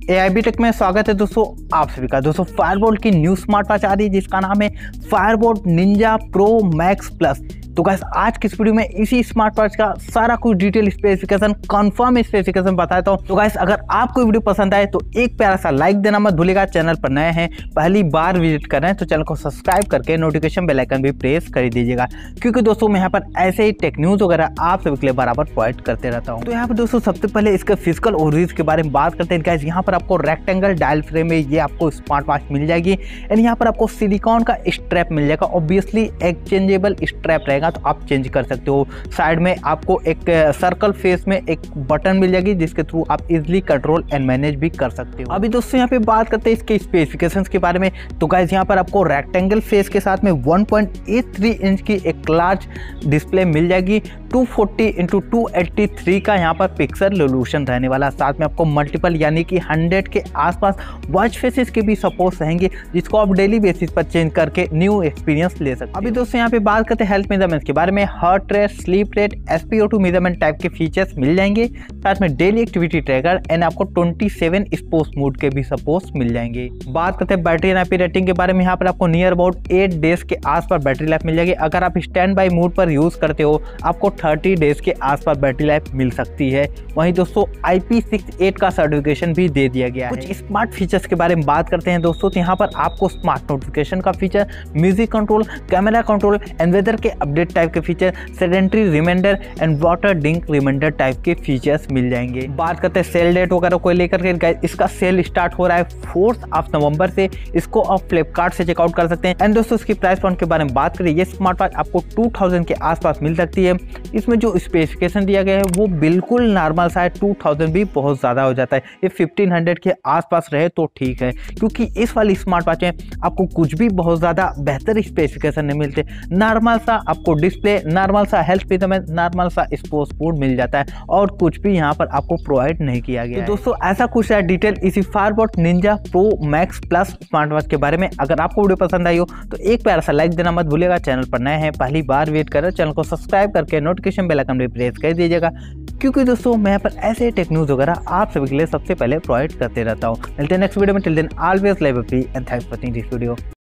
AIB take में स्वागत है दोस्तों आप सभी का। दोस्तों फायरबोल्ट की न्यू स्मार्ट वॉच आ रही है जिसका नाम है Fireboltt Ninja Pro Max Plus. तो गाइस आज की इस वीडियो में इसी स्मार्ट वॉच का सारा कुछ डिटेल स्पेसिफिकेशन कंफर्म स्पेसिफिकेशन बताता हूं। तो गाइस अगर आपको वीडियो पसंद आए तो एक प्यारा सा लाइक देना मत भूलिएगा। चैनल पर नए हैं पहली बार विजिट कर रहे हैं तो चैनल को सब्सक्राइब करके नोटिफिकेशन बेल आइकन भी प्रेस कर दीजिएगा, क्योंकि दोस्तों मैं यहाँ पर ऐसे ही टेक न्यूज वगैरह आप सभी के लिए बराबर प्रोवाइड करते रहता हूँ। तो यहाँ पर दोस्तों सबसे पहले इसके फिजिकल ओवरव्यू के बारे में बात करते हैं। गाइस यहाँ पर आपको रेक्टेंगल डायल फ्रेम में ये आपको स्मार्ट वॉच मिल जाएगी एंड यहाँ पर आपको सिलिकॉन का स्ट्रैप मिल जाएगा। ऑब्वियसली एक्सचेंजेबल स्ट्रैप रहेगा तो आप चेंज कर सकते हो। साइड में आपको एक सर्कल फेस में एक बटन मिल जाएगी जिसके थ्रू आप इजीली कंट्रोल एंड मैनेज भी कर सकते हो। अभी दोस्तों यहाँ पे बात करते हैं इसके स्पेसिफिकेशंस के बारे में। तो गाइस यहाँ पर आपको रेक्टेंगल फेस के साथ में 1.83 इंच की एक लार्ज डिस्प्ले मिल जाएगी। 240x283 का यहाँ पर पिक्सल रेजोल्यूशन रहने वाला। साथ में आपको मल्टीपल यानी कि 100 के आसपास वॉच फेसेस के भी सपोर्ट रहेंगे जिसको आप डेली बेसिस पर चेंज करके न्यू एक्सपीरियंस ले सकते हैं। अभी दोस्तों यहाँ पे बात करते हैं हेल्थ मेजरमेंट्स के बारे में। Heart rate, sleep rate, SpO2 measurement type के फीचर्स मिल जाएंगे। साथ में डेली एक्टिविटी ट्रैकर एंड आपको 27 स्पोर्ट्स मोड के भी सपोर्ट्स मिल जाएंगे। बात करते हैं बैटरी एंड रेटिंग के बारे में। यहाँ पर आपको नियर अबाउट 8 डेज के आसपास बैटरी लाइफ मिल जाएगी। अगर आप स्टैंड बाई मोड पर यूज करते हो आपको 30 डेज के आसपास बैटरी लाइफ मिल सकती है। वहीं दोस्तों IP68 का सर्टिफिकेशन भी दे दिया गया है। कुछ स्मार्ट फीचर्स के बारे में बात करते हैं दोस्तों। तो यहाँ पर आपको स्मार्ट नोटिफिकेशन का feature, music control, camera control and weather के अपडेट टाइप के feature, sedentary reminder and water drink reminder type के फीचर्स मिल जाएंगे। बात करते हैं सेल डेट वगैरह को लेकर के। इसका सेल स्टार्ट हो रहा है 4 नवंबर से। इसको आप फ्लिपकार्ट से चेकआउट कर सकते हैं। एंड दोस्तों इसकी प्राइस पॉइंट के बारे में बात करें, ये स्मार्ट वॉच आपको 2000 के आसपास मिल सकती है। इसमें जो स्पेसिफिकेशन दिया गया है वो बिल्कुल नॉर्मल सा है। 2000 भी बहुत ज़्यादा हो जाता है। ये 1500 के आसपास रहे तो ठीक है, क्योंकि इस वाली स्मार्ट वॉच में आपको कुछ भी बहुत ज़्यादा बेहतर स्पेसिफिकेशन नहीं मिलते। नॉर्मल सा आपको डिस्प्ले, नॉर्मल सा हेल्थ मेजरमेंट, नॉर्मल सा स्पोर्ट्स मोड मिल जाता है और कुछ भी यहाँ पर आपको प्रोवाइड नहीं किया गया। तो दोस्तों ऐसा कुछ है डिटेल इसी Fireboltt Ninja Pro Max Plus smart watch के बारे में। अगर आपको वीडियो पसंद आई हो तो एक प्यारा सा लाइक देना मत भूलिएगा। चैनल पर नए हैं पहली बार वेट कर रहे चैनल को सब्सक्राइब करके नोटिफिकेशन बेल आइकन भी प्रेस कर दीजिएगा, क्योंकि दोस्तों मैं यहाँ पर ऐसे टेक न्यूज वगैरह आप सभी के लिए सबसे पहले प्रोवाइड करते रहता हूँ। मिलते हैं नेक्स्ट वीडियो में। Till then always live happy and thanks for watching this video.